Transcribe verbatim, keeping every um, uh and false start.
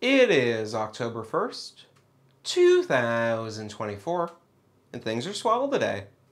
It is October first, two thousand twenty-four, and things are swell today.